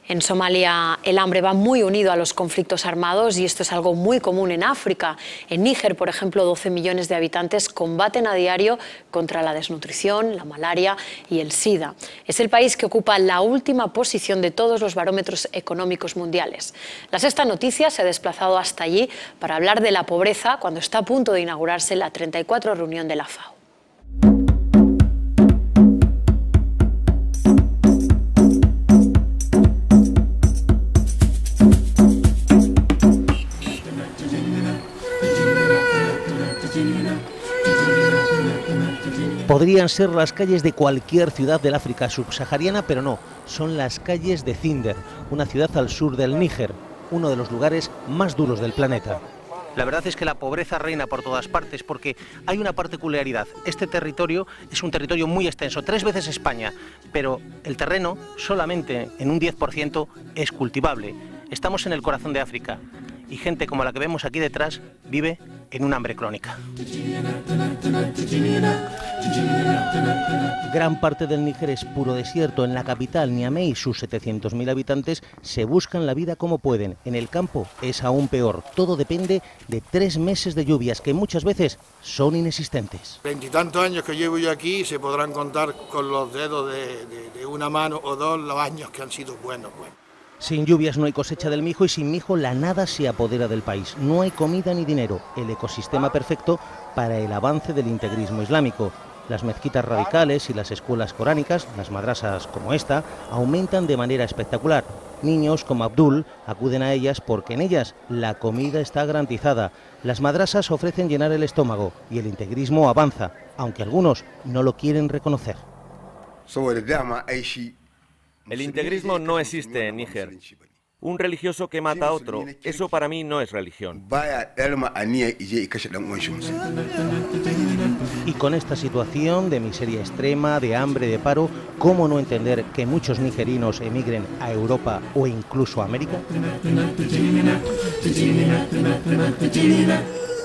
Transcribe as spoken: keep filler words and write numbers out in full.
En Somalia el hambre va muy unido a los conflictos armados y esto es algo muy común en África. En Níger, por ejemplo, doce millones de habitantes combaten a diario contra la desnutrición, la malaria y el SIDA. Es el país que ocupa la última posición de todos los barómetros económicos mundiales. La Sexta Noticias se ha desplazado hasta allí para hablar de la pobreza cuando está a punto de inaugurarse la treinta y cuatro reunión de la FAO. Podrían ser las calles de cualquier ciudad del África subsahariana, pero no, son las calles de Zinder, una ciudad al sur del Níger, uno de los lugares más duros del planeta. La verdad es que la pobreza reina por todas partes porque hay una particularidad. Este territorio es un territorio muy extenso, tres veces España, pero el terreno solamente en un diez por ciento es cultivable. Estamos en el corazón de África y gente como la que vemos aquí detrás vive en un hambre crónica. Gran parte del Níger es puro desierto. En la capital, Niamey, y sus setecientos mil habitantes se buscan la vida como pueden. En el campo es aún peor. Todo depende de tres meses de lluvias que muchas veces son inexistentes. Veintitantos años que llevo yo aquí, se podrán contar con los dedos de, de, de una mano o dos los años que han sido buenos. buenos. Sin lluvias no hay cosecha del mijo y sin mijo la nada se apodera del país. No hay comida ni dinero, el ecosistema perfecto para el avance del integrismo islámico. Las mezquitas radicales y las escuelas coránicas, las madrasas como esta, aumentan de manera espectacular. Niños como Abdul acuden a ellas porque en ellas la comida está garantizada. Las madrasas ofrecen llenar el estómago y el integrismo avanza, aunque algunos no lo quieren reconocer. El integrismo no existe en Níger. Un religioso que mata a otro, eso para mí no es religión. Y con esta situación de miseria extrema, de hambre, de paro, ¿cómo no entender que muchos nigerinos emigren a Europa o incluso a América?